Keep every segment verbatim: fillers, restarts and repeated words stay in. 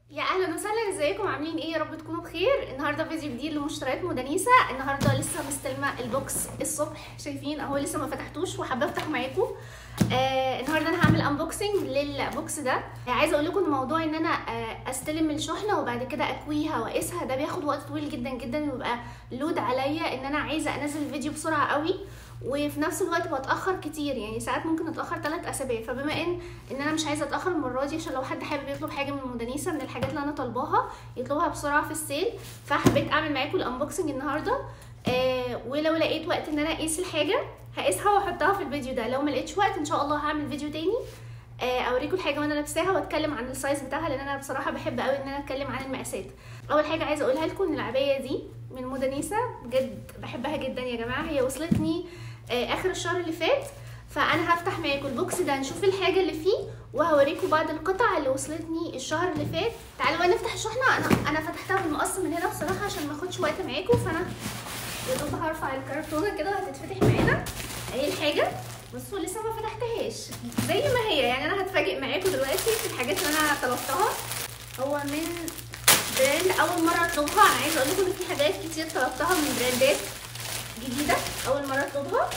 يا اهلا وسهلا، ازيكم عاملين ايه؟ يا رب تكونوا بخير. النهارده فيديو جديد لمشتريات مدنيسه. النهارده لسه مستلمه البوكس الصبح، شايفين اهو لسه ما فتحتوش وحابه افتح معاكم. آه النهارده انا هعمل انبوكسنج للبوكس ده. آه عايزه اقول لكم الموضوع ان انا آه استلم الشحنه وبعد كده اكويها واقيسها ده بياخد وقت طويل جدا جدا، ويبقى لود عليا ان انا عايزه انزل الفيديو بسرعه قوي، وفي نفس الوقت بتاخر كتير، يعني ساعات ممكن اتاخر ثلاث اسابيع. فبما ان ان انا مش عايزه اتاخر المره دي، عشان لو حد حابب يطلب حاجه من مدنيسه من الحاجات اللي انا طالباها يطلبها بسرعه في السيل، فحبيت اعمل معاكم الانبوكسنج النهارده. آه ولو لقيت وقت ان انا اقيس الحاجه هقيسها واحطها في الفيديو ده. لو ما لقيتش وقت ان شاء الله هعمل فيديو تاني آه اوريكم الحاجه وانا لابساها واتكلم عن السايز بتاعها، لان انا بصراحه بحب قوي ان انا اتكلم عن المقاسات. اول حاجه عايزه اقولها لكم ان العبايه دي من مدنيسه، بجد بحبها جدا يا جماعه. هي وصلتني آه اخر الشهر اللي فات، فانا هفتح معاكم البوكس ده نشوف الحاجه اللي فيه وهوريكم بعض القطع اللي وصلتني الشهر اللي فات. تعالوا بقى نفتح الشحنه. انا انا فتحتها بالمقص من هنا بصراحه عشان ما اخدش وقت معاكم، فانا يا دوب هرفع الكرتونه كده وهتتفتح معانا. اهي الحاجه، بصوا لسه ما فتحتهاش زي ما هي، يعني انا هتفاجئ معاكم دلوقتي في الحاجات اللي انا طلبتها. هو من براند اول مره اطلبها. انا عايزه اقول لكم ان في حاجات كتير طلبتها من براندات جديده اول مره اطلبها.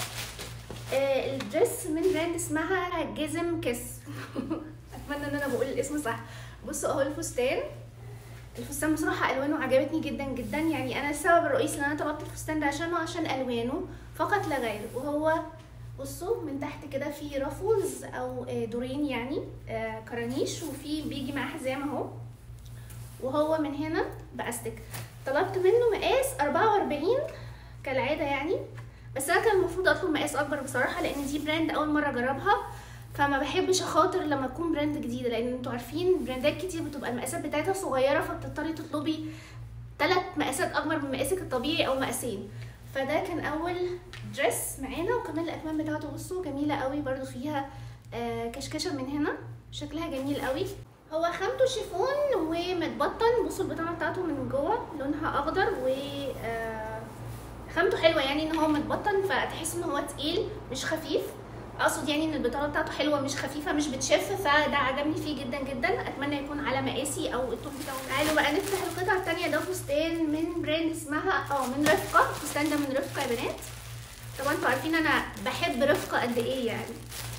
آه الدريس من براند اسمها جزم كيس اتمنى ان انا بقول الاسم صح. بصوا اهو الفستان. الفستان بصراحه الوانه عجبتني جدا جدا، يعني انا السبب الرئيسي ان انا طلبت الفستان ده عشانه عشان الوانه فقط لا غير. وهو بصوا من تحت كده في رفوز او دورين، يعني آه كرانيش، وفي بيجي مع حزام اهو، وهو من هنا باستك. طلبت منه مقاس أربعة وأربعين كالعاده يعني، بس انا كان المفروض اطلب مقاس اكبر بصراحه، لان دي براند اول مره اجربها، فما بحبش اخاطر لما تكون براند جديده، لان انتوا عارفين براندات كتير بتبقى المقاسات بتاعتها صغيره، فبتضطري تطلبي ثلاث مقاسات اكبر من مقاسك الطبيعي او مقاسين. فده كان اول دريس معانا، وكمان الاكمام بتاعته بصوا جميله قوي، برده فيها آه كشكشه من هنا، شكلها جميل قوي. هو خامته شيفون ومتبطن. بصوا البطانه بتاعته من جوه لونها اخضر، و آه خامته حلوه، يعني ان هو متبطن فتحس ان هو تقيل مش خفيف. اقصد يعني ان البطانه بتاعته حلوه مش خفيفه مش بتشف، فده عجبني فيه جدا جدا. اتمنى يكون على مقاسي او الطول بتاعه. تعالوا بقى نفتح القطعه الثانيه. ده فستان من براند اسمها اه من رفقه. الفستان ده من رفقه يا بنات. طبعا انتوا عارفين انا بحب رفقه قد ايه يعني.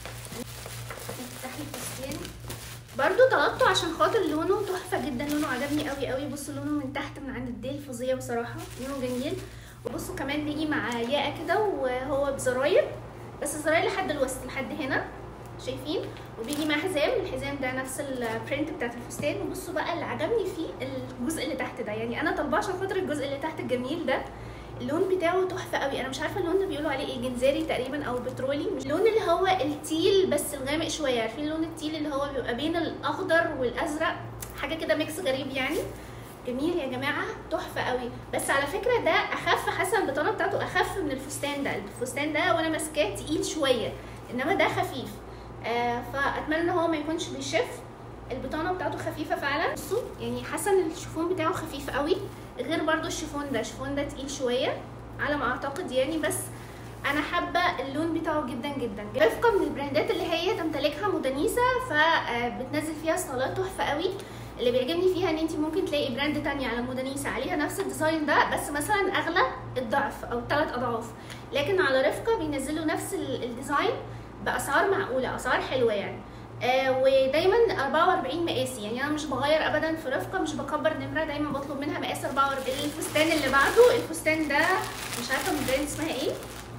نفتحي الفستان برضو طلبته عشان خاطر لونه تحفه جدا، لونه عجبني قوي قوي. بصوا لونه من تحت من عند الديل فظيع بصراحه، لونه جميل. وبصوا كمان بيجي مع ياقه كده وهو بزراير، بس الزراير لحد الوسط لحد هنا شايفين، وبيجي مع حزام. الحزام ده نفس البرنت بتاعت الفستان. وبصوا بقى اللي عجبني فيه الجزء اللي تحت ده، يعني انا طالباه عشان خاطر الجزء اللي تحت الجميل ده. اللون بتاعه تحفه قوي. انا مش عارفه اللون ده بيقولوا عليه ايه، جنزاري تقريبا او بترولي. اللون اللي هو التيل بس الغامق شويه، عارفين لون التيل اللي هو بيبقى بين الاخضر والازرق، حاجه كده ميكس غريب يعني. جميل يا جماعه، تحفه قوي. بس على فكره ده اخف، حاسه البطانه بتاعته اخف من الفستان ده. الفستان ده وانا ماسكاه تقيل شويه، انما ده خفيف. آه فاتمنى ان هو ما يكونش بيشف. البطانه بتاعته خفيفه فعلا. بصوا يعني حاسه ان الشيفون بتاعه خفيف قوي، غير برضو الشيفون ده. الشيفون ده تقيل شويه على ما اعتقد يعني، بس انا حابه اللون بتاعه جدا جدا. رفقه من البراندات اللي هي تمتلكها مدنيسه، فبتنزل فيها ستايلات تحفه قوي. اللي بيعجبني فيها ان انت ممكن تلاقي براند تانية على مدنيسه عليها نفس الديزاين ده، بس مثلا اغلى الضعف او ثلاث اضعاف، لكن على رفقه بينزلوا نفس الديزاين باسعار معقوله، اسعار حلوه يعني. آه ودايما أربعة وأربعين مقاسي، يعني انا مش بغير ابدا في رفقه، مش بكبر نمره، دايما بطلب منها مقاس أربعة وأربعين. الفستان اللي بعده، الفستان ده مش عارفه من براند اسمها ايه،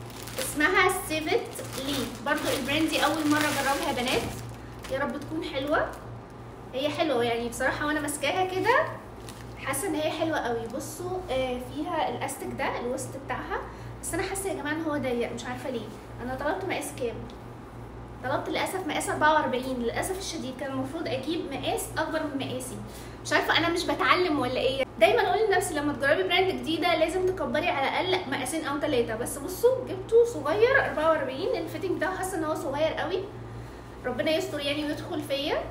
اسمها سيفت لي. برضو البراند دي اول مره اجربها يا بنات، يا رب تكون حلوه. هي حلوه يعني بصراحه، وانا ماسكاها كده حاسه ان هي حلوه قوي. بصوا آه فيها الاستك ده الوسط بتاعها، بس انا حاسه يا جماعه ان هو ضيق، مش عارفه ليه. انا طلبت مقاس كام؟ طلبت للاسف مقاس أربعة وأربعين. للاسف الشديد كان المفروض اجيب مقاس اكبر من مقاسي. مش عارفه انا مش بتعلم ولا ايه. دايما اقول لنفسي لما تجربي براند جديده لازم تكبري على الاقل مقاسين او ثلاثه، بس بصوا جبته صغير أربعة وأربعين. الفيتنج بتاعه حاسه ان هو صغير قوي، ربنا يستر يعني ويدخل فيا.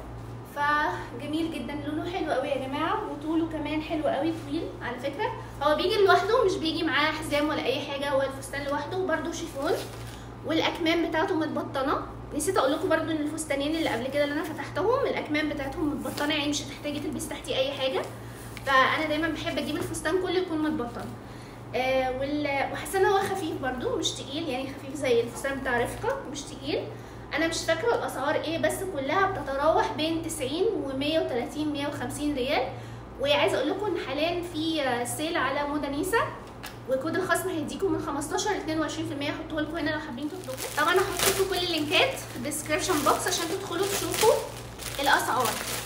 فجميل جدا، لونه حلو قوي يا جماعه، وطوله كمان حلو قوي، طويل على فكره. هو بيجي لوحده مش بيجي معاه حزام ولا اي حاجه، هو الفستان لوحده، وبرده شيفون، والاكمام بتاعته متبطنه نسيت اقول لكم برده ان الفستانين اللي قبل كده اللي انا فتحتهم الاكمام بتاعتهم متبطنه، يعني مش هتحتاجي تلبسي تحتيه اي حاجه. فانا دايما بحب اجيب الفستان كله يكون متبطن. آه وحاسه ان هو خفيف برده مش تقيل، يعني خفيف زي الفستان بتاع رفقه مش تقيل. انا مش فاكره الاسعار ايه، بس كلها بتتراوح بين تسعين ومية وتلاتين مية وخمسين ريال. وعايزه اقول لكم ان حاليا في سيل على مودانيسا، وكود الخصم هيديكم من خمستاشر ل اتنين وعشرين في المية. هحطه لكم هنا لو حابين تطلبوا. طبعا هحط لكم كل اللينكات في الديسكربشن بوكس عشان تدخلوا تشوفوا الاسعار.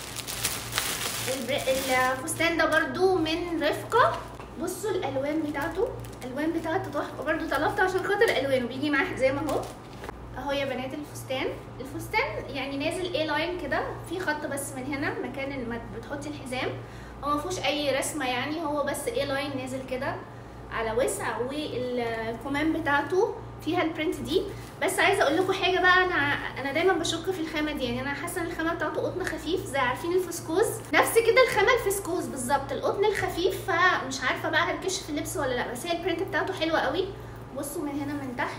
الفستان ده برده من رفقه. بصوا الالوان بتاعته، الالوان بتاعته تحفه برده، طلبته عشان خاطر الالوان وبيجي معاه حزام اهو. اهو يا بنات الفستان. الفستان يعني نازل اي لاين كده، في خط بس من هنا مكان ما بتحطي الحزام، هو مفيهوش اي رسمه يعني، هو بس اي لاين نازل كده على وسع، والكمام بتاعته فيها البرنت دي. بس عايزه اقول لكم حاجه بقى، انا انا دايما بشك في الخامه دي، يعني انا حاسه ان الخامه بتاعته قطن خفيف زي عارفين الفسكوز، نفس كده الخامه الفسكوز بالظبط، القطن الخفيف. فمش عارفه بقى هتكش في اللبس ولا لا، بس هي البرنت بتاعته حلوه قوي. بصوا من هنا من تحت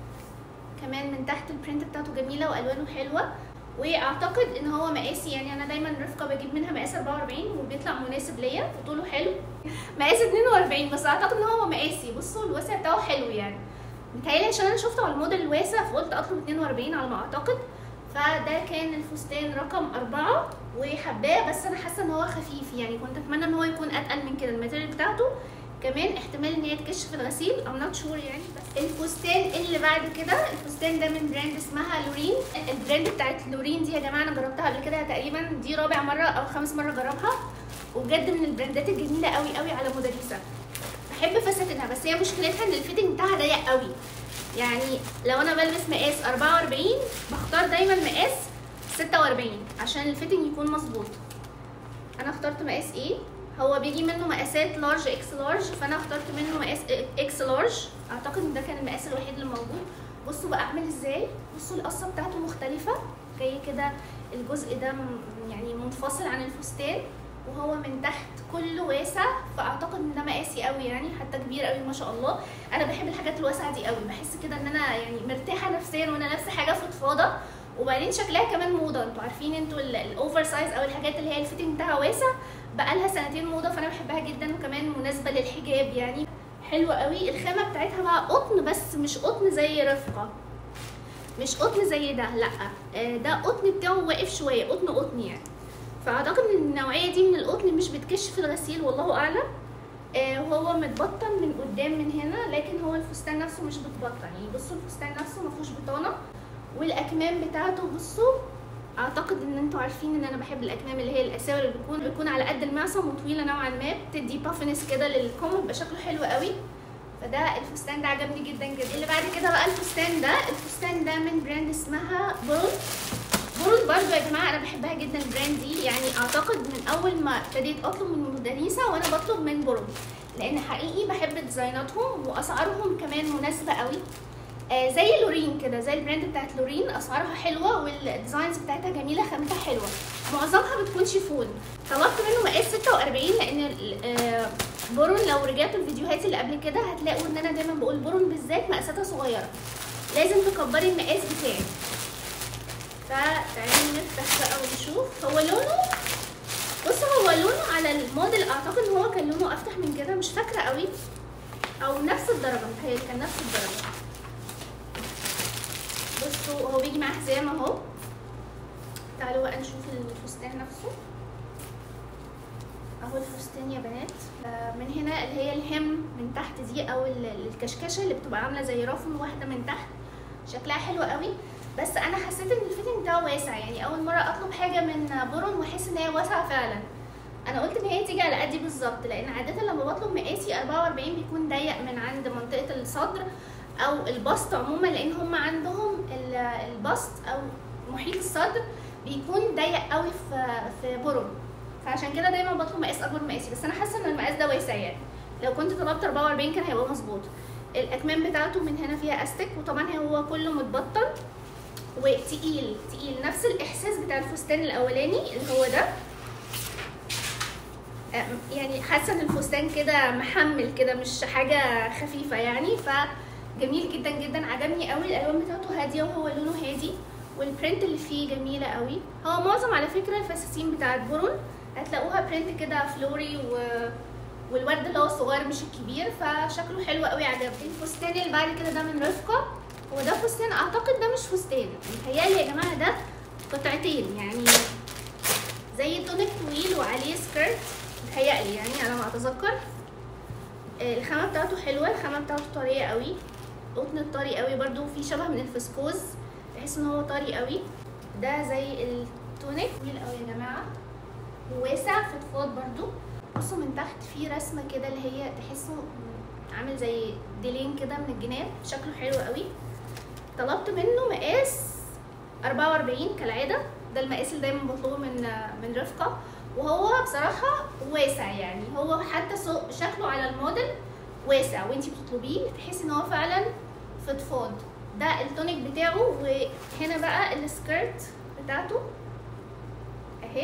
كمان، من تحت البرنت بتاعته جميله والوانه حلوه. واعتقد ان هو مقاسي، يعني انا دايما رفقه بجيب منها مقاس اربعة واربعين وبيطلع مناسب ليا وطوله حلو. مقاس اتنين واربعين بس اعتقد ان هو مقاسي. بصوا الواسع بتاعه حلو يعني، متهيألي عشان انا شفته على الموديل الواسع فقلت اطلب اتنين واربعين على ما اعتقد. فده كان الفستان رقم أربعة وحباه، بس انا حاسه ان هو خفيف، يعني كنت اتمنى ان هو يكون اتقل من كده. الماتيريال بتاعته كمان احتمال ان هي تكش في الغسيل ام نوت شور يعني. بس الفستان اللي بعد كده، الفستان ده من براند اسمها لورين. البراند بتاعت لورين دي يا جماعه انا جربتها قبل كده تقريبا، دي رابع مره او خامس مره اجربها، وبجد من البراندات الجميله قوي قوي على مودانيسا. بحب فساتينها، بس هي مشكلتها ان الفيتنج بتاعها ضيق قوي، يعني لو انا بلبس مقاس اربعة واربعين بختار دايما مقاس ستة واربعين عشان الفيتنج يكون مظبوط. انا اخترت مقاس ايه، هو بيجي منه مقاسات لارج اكس لارج، فانا اخترت منه مقاس اكس لارج، اعتقد ان ده كان المقاس الوحيد اللي موجود. بصوا بقى اعمل ازاي، بصوا القصه بتاعته مختلفه، جاي كده الجزء ده يعني منفصل عن الفستان، وهو من تحت كله واسع، فاعتقد ان ده مقاسي قوي يعني، حتى كبير قوي ما شاء الله. انا بحب الحاجات الواسعه دي قوي، بحس كده ان انا يعني مرتاحه نفسيا وانا لابسه حاجه فضفاضه، وبعدين شكلها كمان موضه. انتوا عارفين انتوا الاوفر سايز او الحاجات اللي هي الفيتنج بتاعها واسع بقالها سنتين موضه، فانا بحبها جدا، وكمان مناسبه للحجاب يعني، حلوه قوي. الخامه بتاعتها بقى قطن، بس مش قطن زي رفقه، مش قطن زي ده، لا ده قطن بتاعه واقف شويه، قطن قطن يعني. فاعتقد ان النوعيه دي من القطن مش بتكش في الغسيل، والله اعلم. وهو متبطن من قدام من هنا، لكن هو الفستان نفسه مش بتبطن، يعني بصوا الفستان نفسه ما فيهوش بطانه. والاكمام بتاعته بصوا، اعتقد ان انتوا عارفين ان انا بحب الاكمام اللي هي الاساور اللي بتكون بتكون على قد المعصم وطويله نوعا ما، بتدي بافنس كده للكم، بيبقى شكله حلو قوي. فده الفستان ده عجبني جدا جدا. اللي بعد كده بقى الفستان ده، الفستان ده من براند اسمها بورون. بورون برضو يا جماعه انا بحبها جدا البراند دي، يعني اعتقد من اول ما ابتديت اطلب من مودانيسا وانا بطلب من بورون، لان حقيقي بحب ديزايناتهم واسعارهم كمان مناسبه قوي. آه زي لورين كده، زي البراند بتاعت لورين، اسعارها حلوه والديزاينز بتاعتها جميله، خامتها حلوه، معظمها بتكون شيفون. طلبت منه مقاس ستة واربعين، لان آه بورون لو رجعتوا الفيديوهات اللي قبل كده هتلاقوا ان انا دايما بقول بورون بالذات مقاساتها صغيره، لازم تكبري المقاس بتاعي. فتعالي نفتح بقى ونشوف. هو لونه، بصوا هو لونه على الموديل اعتقد ان هو كان لونه افتح من كده، مش فاكره قوي، او نفس الدرجه، متهيألي كان نفس الدرجه. بصوا هو بيجي معاه حزام اهو. تعالوا بقى نشوف الفستان نفسه. اهو الفستان يا بنات، من هنا اللي هي الهم من تحت دي، او الكشكشه اللي بتبقى عامله زي رافن واحده من تحت، شكلها حلو قوي. بس انا حسيت ان الفيتنج بتاعه واسع، يعني اول مره اطلب حاجه من بورون واحس ان هي واسعه فعلا. انا قلت ان هي تيجي على قدي بالظبط، لان عاده لما بطلب مقاسي اربعة واربعين بيكون ضيق من عند منطقه الصدر او البسط عموما، لان هم عندهم البسط او محيط الصدر بيكون ضيق قوي في في بورون، فعشان كده دايما بطلب مقاس اكبر مقاسي. بس انا حاسه ان المقاس ده واسع، يعني لو كنت طلبت اربعة واربعين كان هيبقى مظبوط. الاكمام بتاعته من هنا فيها استك، وطبعا هو كله متبطن وتقيل تقيل، نفس الاحساس بتاع الفستان الاولاني اللي هو ده، يعني حاسه ان الفستان كده محمل كده، مش حاجه خفيفه يعني. فجميل جدا جدا، عجبني قوي. الالوان بتاعته هاديه وهو لونه هادي، والبرنت اللي فيه جميله قوي. هو معظم على فكره الفساتين بتاعت بورون هتلاقوها برنت كده فلوري و... والورد اللي هو الصغير مش الكبير، فشكله حلو قوي عجبني. الفستان اللي بعد كده ده من رفقه، هو ده فستان اعتقد ده مش فستان، متهيألي يا جماعه ده قطعتين يعني زي تونيك طويل وعليه سكيرت، متهيألي يعني على ما اتذكر. الخامه بتاعته حلوه، الخامه بتاعته طريه قوي، قطن الطري قوي برده، في شبه من الفسكوز تحس ان هو طري قوي. ده زي التونيك طويل قوي يا جماعه وواسع فضفاض برده. بصوا من تحت في رسمه كده اللي هي تحسه عامل زي ديلين كده من الجناب، شكله حلو قوي. طلبت منه مقاس أربعة وأربعين كالعاده، ده المقاس اللي دايما بطلبه من من رفقه، وهو بصراحه واسع يعني، هو حتى شكله على الموديل واسع وانتي بتطلبيه تحسي ان هو فعلا فضفاض. ده التونيك بتاعه، وهنا بقى السكيرت بتاعته اهي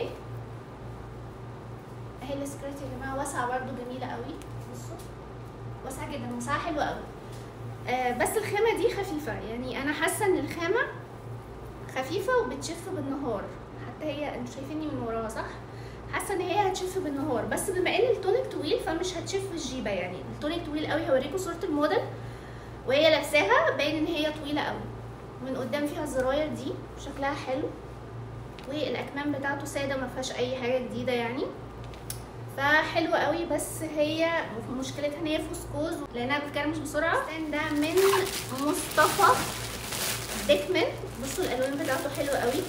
اهي السكيرت يا جماعه واسعه برده جميله قوي. بصوا واسعه جدا وسعها حلوه قوي. آه بس الخامه دي خفيفه، يعني انا حاسه ان الخامه خفيفه وبتشف بالنهار، حتى هي انتوا شايفيني من وراها صح؟ حاسه ان هي هتشف بالنهار، بس بما ان التونيك طويل فمش هتشف الجيبه، يعني التونيك طويل قوي. هوريكم صوره الموديل وهي لابساها باين ان هي طويله قوي. من قدام فيها الزراير دي شكلها حلو، والاكمام بتاعته ساده ما فيهاش اي حاجه جديده يعني، فحلوه قوي. بس هي مشكلتها ان هي فسكوز لانها بتكرمش بسرعه. الفستان ده من مصطفى ديكمن، بصوا الالوان بتاعته حلوه قوي.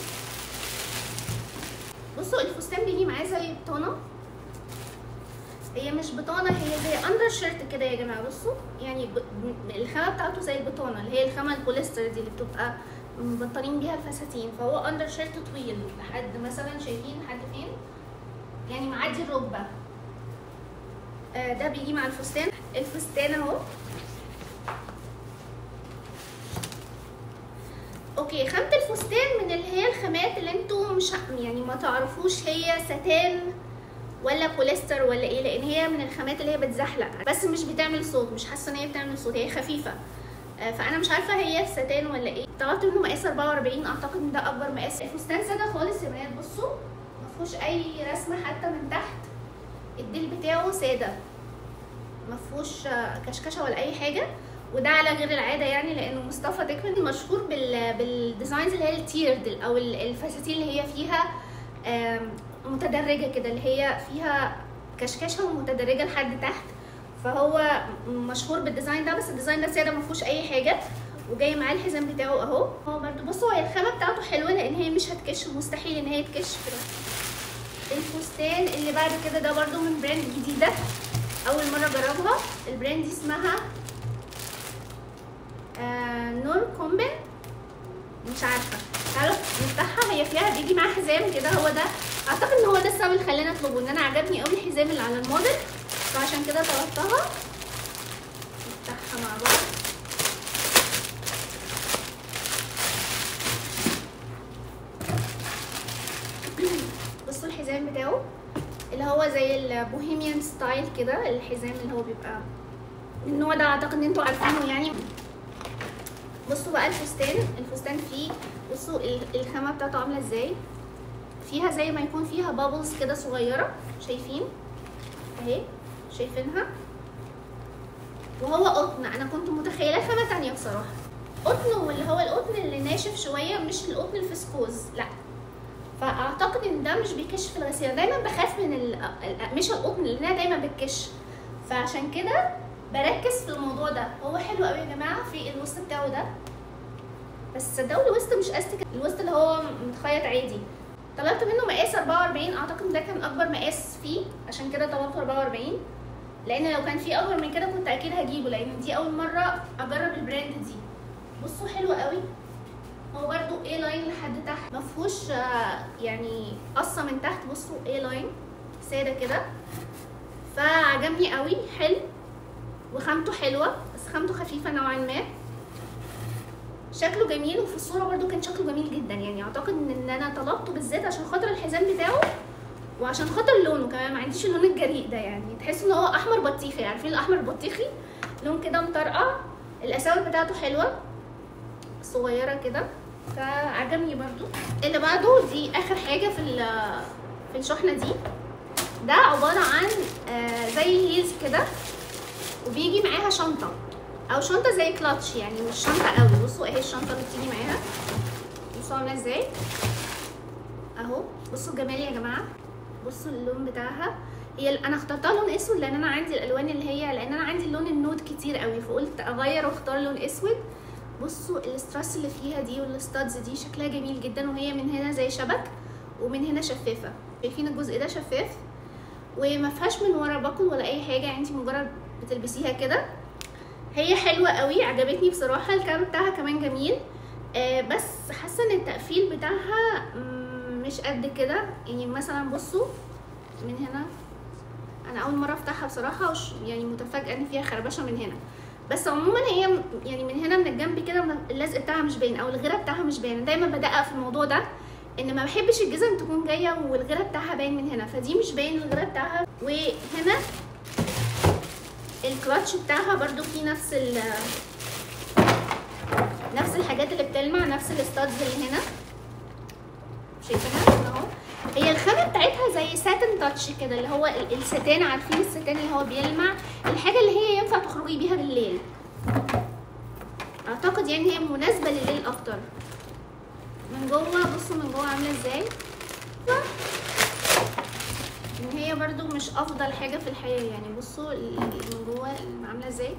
بصوا الفستان بيجي معاه زي بطانه، هي مش بطانه، هي زي اندر شيرت كده يا جماعه. بصوا يعني الخامه بتاعته زي البطانه اللي هي الخامه البوليستر دي اللي بتبقى مبطنين بيها الفساتين، فهو اندر شيرت طويل لحد مثلا شايفين لحد فين يعني معدي الركبه. آه ده بيجي مع الفستان. الفستان اهو اوكي. خامه الفستان من اللي هي الخامات اللي انتوا مش يعني ما تعرفوش هي ستان ولا بوليستر ولا ايه، لان هي من الخامات اللي هي بتزحلق بس مش بتعمل صوت، مش حاسه ان هي بتعمل صوت، هي خفيفه. آه فانا مش عارفه هي ستان ولا ايه. طلبت منه مقاس أربعة وأربعين، اعتقد ان ده اكبر مقاس. الفستان ساده خالص يا بنات، بصوا ما فيهوش اي رسمه حتى من تحت، الديل بتاعه ساده ما فيهوش كشكشه ولا اي حاجه، وده على غير العاده يعني، لانه مصطفى ديكمن مشهور بال بالديزاينز اللي هي التيرد او الفساتين اللي هي فيها متدرجه كده، اللي هي فيها كشكشه ومتدرجه لحد تحت، فهو مشهور بالديزاين ده. بس الديزاين ده ساده ما فيهوش اي حاجه، وجاي معاه الحزام بتاعه اهو. هو برده بصوا هي الخامه بتاعته حلوه لان هي مش هتكش، مستحيل ان هي تكش كده. الفستان اللي بعد كده ده برده من براند جديده اول مره اجربها، البراند دي اسمها آه نور كومبن، مش عارفه، تعالوا نفتحها. هي فيها بيجي معاها حزام كده، هو ده اعتقد ان هو ده السبب اللي خلاني اطلبه، ان انا عجبني قوي الحزام اللي على الموديل فعشان كده طلبتها. نفتحها مع بعض. بصوا الحزام بتاعه اللي هو زي البوهيميان ستايل كده، الحزام اللي هو بيبقى النوع ده اعتقد ان انتوا عارفينه يعني. بصوا بقى الفستان، الفستان فيه بصوا الخامه بتاعته عامله ازاي، فيها زي ما يكون فيها بابلز كده صغيره، شايفين اهي، شايفينها، وهو قطن. انا كنت متخيله خامه تانية بصراحه، قطن، واللي هو القطن اللي ناشف شويه، مش القطن الفسكوز لا. فاعتقد ان ده مش بيكش في الغسيل، دايما بخاف من الاقمشه القطن لانها دايما بتكش، فعشان كده بركز في الموضوع ده. هو حلو قوي يا جماعه في الوسط بتاعه ده، بس صدقوا الوسط مش استك، الوسط اللي هو متخيط عادي. طلبت منه مقاس أربعة وأربعين، اعتقد ده كان اكبر مقاس فيه عشان كده طلبته أربعة وأربعين، لان لو كان فيه اكبر من كده كنت اكيد هجيبه، لان دي اول مره اجرب البراند دي. بصوا حلو قوي، هو برده اي لاين لحد تحت، ما فيهوش يعني قصه من تحت. بصوا اي لاين ساده كده، فعجبني قوي، حلو وخامته حلوه، بس خامته خفيفه نوعا ما، شكله جميل، وفي الصوره برده كان شكله جميل جدا يعني. اعتقد ان انا طلبته بالذات عشان خاطر الحزام بتاعه وعشان خاطر لونه كمان، ما عنديش اللون الجريء ده يعني، تحسوا ان هو احمر بطيخي، عارفين الاحمر البطيخي، لون كده مطرقع. الاساور بتاعته حلوه صغيره كده، فعجبني برضو. اللي بعده دي اخر حاجه في في الشحنه دي. ده عباره عن آه زي هيلز كده، وبيجي معاها شنطه او شنطه زي كلاتش، يعني مش شنطه قوي. بصوا اهي الشنطه اللي بتيجي معاها، بصوا عامله ازاي اهو. بصوا الجمال يا جماعه، بصوا اللون بتاعها. هي انا اخترتها لون اسود لان انا عندي الالوان اللي هي، لان انا عندي اللون النود كتير قوي، فقلت اغير واختار لون اسود. بصوا الاستراس اللي فيها دي والستادز دي شكلها جميل جدا، وهي من هنا زي شبك ومن هنا شفافه. شايفين الجزء ده شفاف وما فيهاش من ورا باكل ولا اي حاجه، انت مجرد بتلبسيها كده. هي حلوه قوي، عجبتني بصراحه. الكعب بتاعها كمان جميل، آه بس حاسه ان التقفيل بتاعها مش قد كده. يعني مثلا بصوا من هنا، انا اول مره افتحها بصراحه، وش يعني متفاجئه ان فيها خربشه من هنا. بس عموما هي يعني من هنا من الجنب كده اللزق بتاعها مش باين او الغيره بتاعها مش باين. دايما بدقق في الموضوع ده، ان ما بحبش الجزم تكون جايه والغيره بتاعها باين من هنا، فدي مش باين الغيره بتاعها. وهنا الكلاتش بتاعها برده فيه نفس ال نفس الحاجات اللي بتلمع، نفس الستادز اللي هنا شايفينها اهو. هي الخامه بتاعتها زي ساتن تاتش كده، اللي هو الستان، عارفين الستان اللي هو بيلمع، الحاجه اللي هي ينفع تخرجي بيها بالليل. اعتقد يعني هي مناسبه لليل اكتر. من جوه بصوا من جوه عامله ازاي، ان هي برده مش افضل حاجه في الحياه. يعني بصوا من جوه عامله ازاي،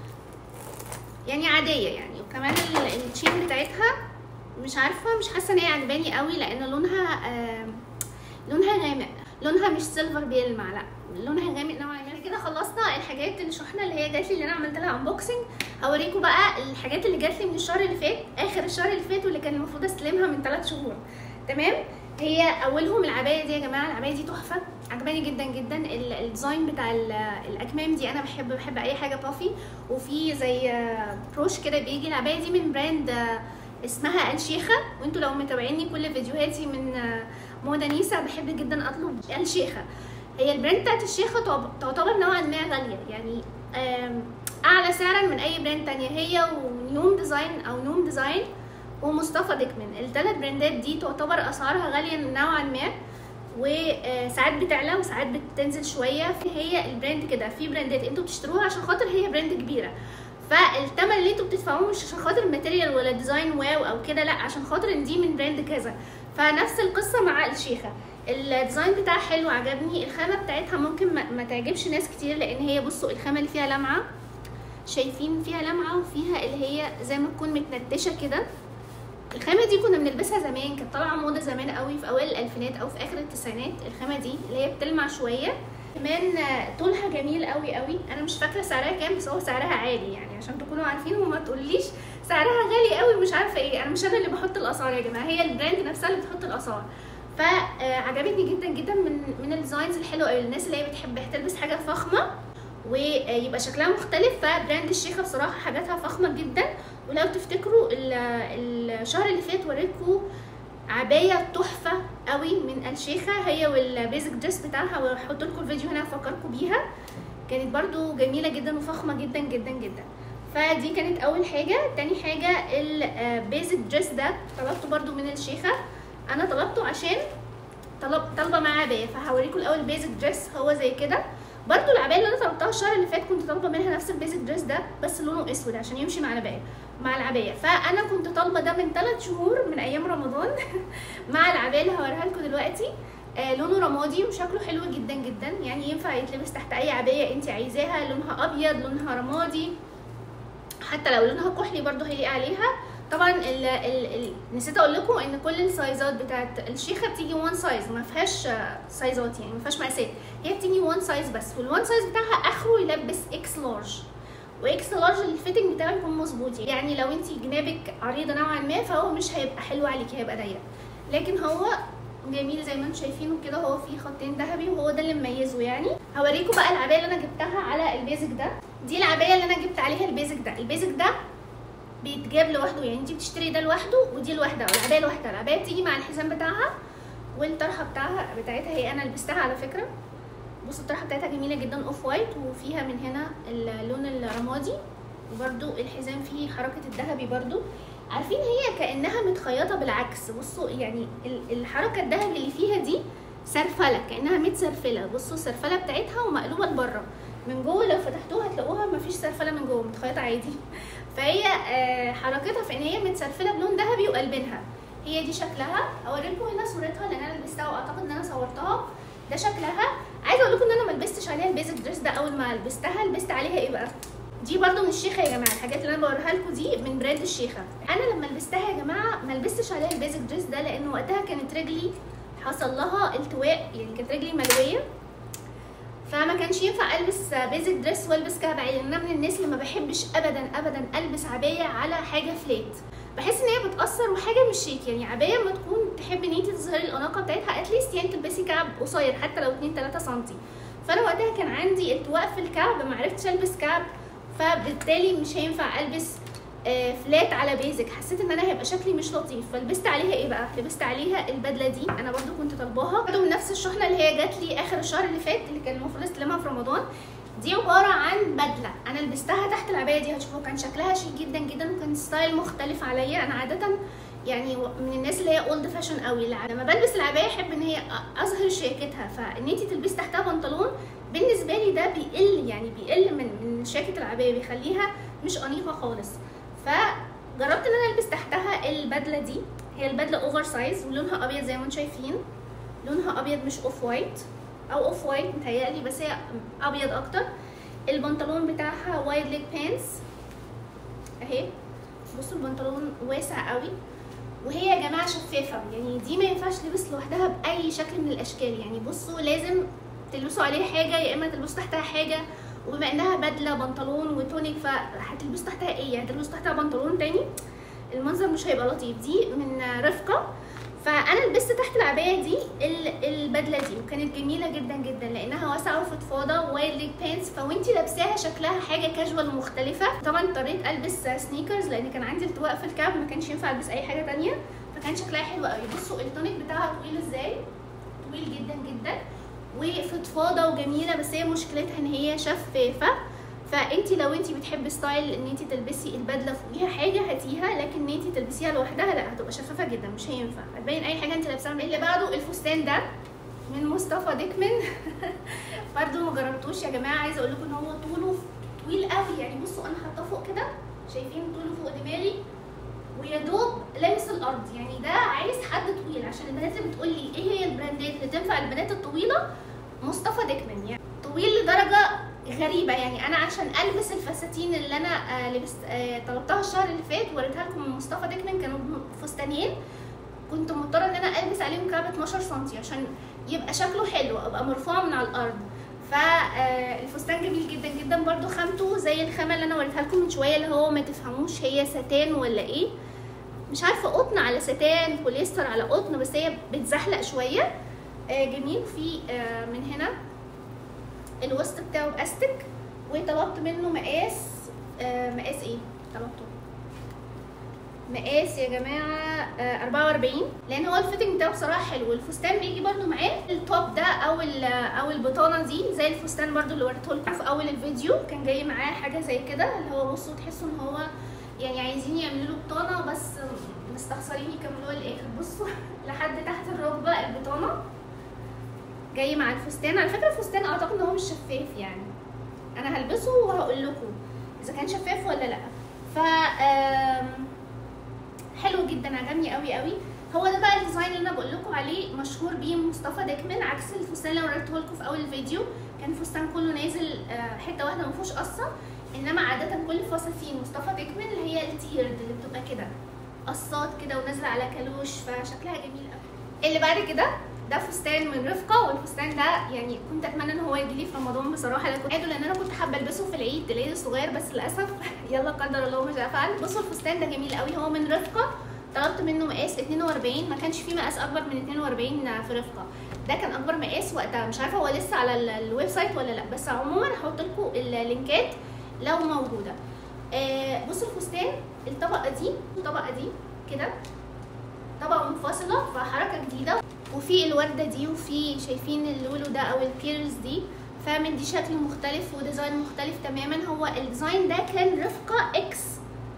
يعني عاديه يعني. وكمان التشين بتاعتها مش عارفه، مش حاسه ان هي عجباني قوي، لان لونها آه لونها غامق، لونها مش سيلفر بيلمع، لا لونها غامق نوعا ما. كده خلصنا الحاجات الشحنه اللي هي جات لي، اللي انا عملت لها انبوكسنج. هوريكم بقى الحاجات اللي جات لي من الشهر اللي فات، اخر الشهر اللي فات، واللي كان المفروض استلمها من ثلاث شهور. تمام، هي اولهم العبايه دي يا جماعه. العبايه دي تحفه، عجباني جدا جدا. الديزاين بتاع الاكمام دي انا بحب بحب اي حاجه بافي، وفي زي بروش كده بيجي. العبايه دي من براند اسمها الشيخه، وانتوا لو متابعيني كل فيديوهاتي من موضه نيسا بحب جدا اطلب الشيخه. هي البراند بتاعت الشيخه تعتبر نوعا ما غاليه، يعني اعلى سعرا من اي براند تانية. هي ونيوم ديزاين او نوم ديزاين ومصطفى ديكمان، الثلاث براندات دي تعتبر اسعارها غاليه نوعا ما، وساعات بتعلى وساعات بتنزل شويه. هي البراند كده، في براندات انتوا بتشتروها عشان خاطر هي براند كبيره، فالثمن اللي انتوا بتدفعوه مش عشان خاطر الماتيريال ولا ديزاين واو او كده، لا عشان خاطر ان دي من براند كذا. فنفس القصه مع الشيخه، الديزاين بتاعها حلو عجبني. الخامه بتاعتها ممكن ما, ما تعجبش ناس كتير، لان هي بصوا الخامه اللي فيها لمعه، شايفين فيها لمعه، وفيها اللي هي زي ما تكون متنتشه كده. الخامه دي كنا بنلبسها زمان، كانت طالعه موضه زمان قوي في اوائل الالفينات او في اخر التسعينات. الخامه دي اللي هي بتلمع شويه، كمان طولها جميل قوي قوي. انا مش فاكره سعرها كام، بس هو سعرها عالي يعني عشان تكونوا عارفين، وما تقوليش سعرها غالي قوي مش عارفه ايه. انا مش انا اللي بحط الاسعار يا جماعه، هي البراند نفسها اللي بتحط الاسعار. فعجبتني جدا جدا من من الديزاينز الحلوه قوي. الناس اللي هي بتحب تلبس حاجه فخمه ويبقى شكلها مختلف، فبراند الشيخه بصراحه حاجاتها فخمه جدا. ولو تفتكروا الشهر اللي فات وريتكم عبايه تحفه قوي من الشيخه، هي والبيزك دريس بتاعها، وهحط لكم الفيديو هنا افكركم بيها. كانت برده جميله جدا وفخمه جدا جدا جدا. فدي كانت اول حاجه. تاني حاجه البيزك دريس ده طلبته برده من الشيخه. انا طلبته عشان طلب طالبه معاه عبايه، فهوريكم الاول البيزك دريس. هو زي كده برده. العبايه اللي انا طلبتها الشهر اللي فات كنت طالبه منها نفس البيزك دريس ده، بس لونه اسود عشان يمشي مع العبايه مع العبايه. فانا كنت طالبه ده من ثلاث شهور من ايام رمضان مع العبايه اللي هوريها لكم دلوقتي. آه لونه رمادي وشكله حلو جدا جدا، يعني ينفع يتلبس تحت اي عبايه انت عايزاها. لونها ابيض، لونها رمادي، حتى لو لونها كحلي برده هيليق عليها. طبعا ال ال ال نسيت اقول لكم ان كل السايزات بتاعت الشيخه بتيجي وان سايز، ما فيهاش سايزات، يعني ما فيهاش مقاسات، هي بتيجي وان سايز بس. والوان سايز بتاعها اخره يلبس اكس لارج، واكس لارج الفيتنج بتاعه يكون مظبوط. يعني لو انت جنابك عريضه نوعا ما فهو مش هيبقى حلو عليكي، هيبقى ضيق. لكن هو جميل زي ما انتم شايفينه كده، هو فيه خطين ذهبي وهو ده اللي مميزه. يعني هوريكم بقى العبايه اللي انا جبتها على البيزك ده. دي العبايه اللي انا جبت عليها البيزك ده. البيزك ده بيتجاب لوحده، يعني انت بتشتري ده لوحده ودي لوحدها والعبايه لوحدها. العبايه بتيجي مع الحزام بتاعها والطرحه بتاعها بتاعتها، هي انا لبستها على فكره. بصوا الطرحه بتاعتها جميله جدا، اوف وايت، وفيها من هنا اللون الرمادي، وبرده الحزام فيه حركه الذهبي برده. عارفين هي كانها متخيطه بالعكس. بصوا يعني الحركه الذهب اللي فيها دي سرفله، كانها متسرفله. بصوا السرفله بتاعتها ومقلوبه لبره، من جوه لو فتحتوها هتلاقوها مفيش سرفله من جوه، متخيطه عادي. فهي حركتها في ان هي متسرفله بلون ذهبي وقلبينها. هي دي شكلها. اوريلكم هنا صورتها لان انا لبستها واعتقد ان انا صورتها. ده شكلها. عايزه اقول لكم ان انا ما لبستش عليها البيزك دريس ده. اول ما لبستها لبست عليها ايه بقى؟ دي برده من الشيخه يا جماعه. الحاجات اللي انا بوريها لكم دي من براند الشيخه. انا لما لبستها يا جماعه ما لبستش عليها البيزك دريس ده لان وقتها كانت رجلي حصل لها التواء، يعني كانت رجلي ملويه، فما كانش ينفع البس بيزك دريس والبس كعب عالي. انا من الناس اللي ما بحبش ابدا ابدا البس عبايه على حاجه فلات، بحس ان هي بتاثر وحاجه مش شيك. يعني عبايه ما تكون تحبي ان انت تظهري الاناقه بتاعتها اتليست يعني تلبسي كعب قصير حتى لو اتنين تلاتة سنتي. فانا وقتها كان عندي التواء في الكعب، ما عرفتش البس كعب، فبالتالي مش هينفع البس آه فلات على بيزك. حسيت ان انا هيبقى شكلي مش لطيف، فلبست عليها ايه بقى؟ لبست عليها البدله دي. انا برده كنت طالباها برده من نفس الشحنه اللي هي جات لي اخر الشهر اللي فات، اللي كان المفروض استلمها في رمضان. دي عباره عن بدله انا لبستها تحت العبايه دي، هتشوفوا كان شكلها شيك جدا جدا وكان ستايل مختلف عليا. انا عاده يعني من الناس اللي هي اولد فاشن قوي، لما بلبس العبايه احب ان هي اظهر شياكتها، فان انت تلبسي تحتها بنطلون بالنسبه لي ده بيقل، يعني بيقل من من شياكه العبايه، بيخليها مش انيقه خالص. فجربت ان انا البس تحتها البدله دي. هي البدله اوفر سايز ولونها ابيض زي ما انتم شايفين، لونها ابيض مش اوف وايت او اوف وايت متهيألي، بس هي ابيض اكتر. البنطلون بتاعها وايد ليج بانس اهي. بصوا البنطلون واسع قوي، وهي يا جماعه شفافه، يعني دي ما ينفعش تلبس لوحدها باي شكل من الاشكال. يعني بصوا لازم تلبسوا عليها حاجه يا اما تلبسوا تحتها حاجه، وبما انها بدله بنطلون وتونيك فهتلبسوا تحتها ايه؟ يعني هتلبسوا تحتها بنطلون تاني، المنظر مش هيبقى لطيف. دي من رفقه، فانا لبست تحت العبايه دي البدله دي وكانت جميله جدا جدا لانها واسعه وفضفاضه وايد ليج بانس، فوانتي لابساها شكلها حاجه كاجوال ومختلفه. طبعا اضطريت البس سنيكرز لان كان عندي التواء في الكعب، ما كانش ينفع البس اي حاجه ثانيه، فكان شكلها حلو قوي. بصوا التونيك بتاعها طويل ازاي، طويل جدا جدا وفضفاضه وجميله، بس هي مشكلتها ان هي شفافه. فانت لو انت بتحبي ستايل ان انت تلبسي البدله فوقيها حاجه هاتيها، لكن ان انت تلبسيها لوحدها لا، هتبقى شفافه جدا مش هينفع، هتبين اي حاجه انت لابساها. اللي بعده الفستان ده من مصطفى ديكمن برده ما جربتوش يا جماعه. عايزه اقول لكم ان هو طوله طويل قوي، يعني بصوا انا حاطاه فوق كده، شايفين طوله فوق دماغي ويا دوب لامس الارض. يعني ده عايز حد طويل، عشان البنات اللي بتقول لي ايه هي البراندات اللي تنفع البنات الطويله، مصطفى ديكمن. يعني طويل لدرجه غريبه. يعني انا عشان البس الفساتين اللي انا آه لبست آه طلبتها الشهر اللي فات ووريتها لكم من مصطفى ديكمن، كانوا فستانين كنت مضطره ان انا البس عليهم كعب اتناشر سنتي عشان يبقى شكله حلو، ابقى مرفوعه من على الارض. فالفستان جميل جدا جدا برده، خامته زي الخامه اللي انا وريتها لكم من شويه، اللي هو ما تفهموش هي ستان ولا ايه، مش عارفه قطن على ستان، بوليستر على قطن، بس هي بتزحلق شويه. آه جميل. في آه من هنا الوسط بتاعه باستك، وطلبت منه مقاس آه مقاس ايه طلبته؟ مقاس يا جماعه آه اربعة واربعين، لان هو الفيتنج بتاعه بصراحه حلو. الفستان بيجي برده معاه التوب ده او او البطانه دي زي الفستان برده اللي وريته لكم في اول الفيديو، كان جاي معاه حاجه زي كده، اللي هو بصوا تحسوا ان هو يعني عايزين يعملوا له بطانه بس مستخسرين يكملوها للاخر. بصوا لحد تحت الركبه البطانه جاي مع الفستان. على فكره الفستان اعتقد ان هو مش شفاف، يعني انا هلبسه وهقول لكم اذا كان شفاف ولا لا. ف حلو جدا، عجبني قوي قوي. هو ده بقى الديزاين اللي انا بقول لكم عليه مشهور بيه مصطفى ديكمن، عكس الفستان اللي وريته لكم في اول الفيديو، كان الفستان كله نازل حته واحده ما فيهوش قصه، انما عاده كل فساتين مصطفى ديكمن اللي هي التيرد اللي بتبقى كده قصات كده ونازله على كالوش، فشكلها جميل قوي. اللي بعد كده ده فستان من رفقه، والفستان ده يعني كنت اتمنى ان هو يجي لي في رمضان بصراحه، لكن عيده لان انا كنت حابه البسه في العيد العيد الصغير، بس للاسف يلا قدر الله ما شاء فعل. بصوا الفستان ده جميل قوي، هو من رفقه، طلبت منه مقاس اتنين واربعين، ما كانش فيه مقاس اكبر من اتنين واربعين في رفقه، ده كان اكبر مقاس وقتها، مش عارفه هو لسه على الويب سايت ولا لا، بس عموما هحط لكم اللينكات لو موجوده. آه بصوا الفستان الطبقه دي الطبقه دي كده طبقه منفصله، فحركه جديده، وفي الورده دي، وفي شايفين اللولو ده او الكيرلز دي، فمن دي شكل مختلف وديزاين مختلف تماما. هو الديزاين ده كان رفقه اكس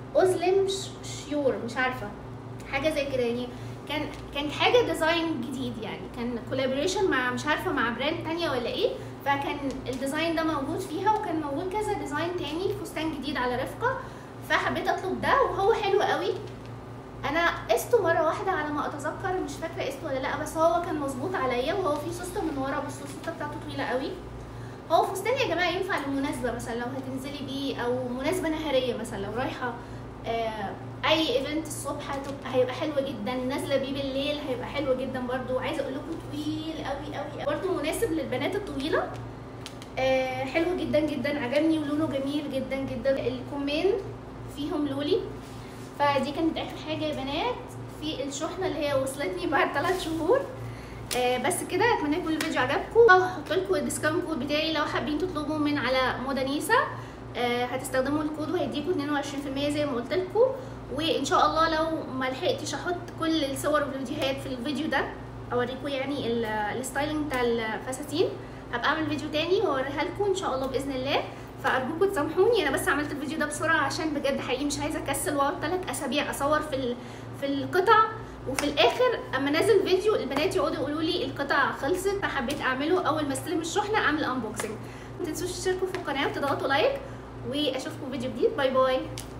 اوزلم شيور، مش عارفه حاجه زي كده يعني. كان كان حاجه ديزاين جديد يعني، كان كولابوريشن مع مش عارفه مع براند تانية ولا ايه، فكان الديزاين ده موجود فيها، وكان موجود كذا ديزاين تاني فستان جديد على رفقه، فحبيت اطلب ده وهو حلو قوي. انا قسته مره واحده على ما اتذكر، مش فاكره قسته ولا لا، بس هو كان مظبوط عليا، وهو فيه سوسته من ورا، بس السوسته بتاعته طويله قوي. هو فستان يا جماعه ينفع لمناسبه، مثلا لو هتنزلي بيه، او مناسبه نهاريه مثلا لو رايحه آه اي ايفنت الصبح هتبقى هيبقى حلو جدا، نازله بيه بالليل هيبقى حلو جدا برده. عايزه اقول لكم طويل قوي قوي برده، مناسب للبنات الطويله. آه حلو جدا جدا، عجبني ولونه جميل جدا جدا. الكمين فيهم لولي. فدي كانت اخر حاجه يا بنات في الشحنه اللي هي وصلتني بعد ثلاث شهور. آه بس كده، اتمنى يكون الفيديو عجبكم. هحط لكم الديسكاونت كود بتاعي لو حابين تطلبوا من على مودانيسا. آه هتستخدموا الكود وهيديكم اتنين وعشرين في المية زي ما قلت لكم. وان شاء الله لو ما لحقتش احط كل الصور والفيديوهات في الفيديو ده، اوريكم يعني الستايلنج بتاع الفساتين، هبقى اعمل فيديو تاني واوريها لكم ان شاء الله باذن الله. فارجوكم تسامحوني، انا بس عملت الفيديو ده بسرعه عشان بجد حقيقي مش عايزه اكسل واقعد ثلاث اسابيع اصور في في القطع، وفي الاخر اما نازل فيديو البنات يقعدوا يقولوا لي القطع خلصت، فحبيت اعمله اول ما استلم الشحنه اعمل انبوكسنج. ما تنسوش تشتركوا في القناه وتضغطوا لايك، واشوفكم فيديو جديد. باي باي.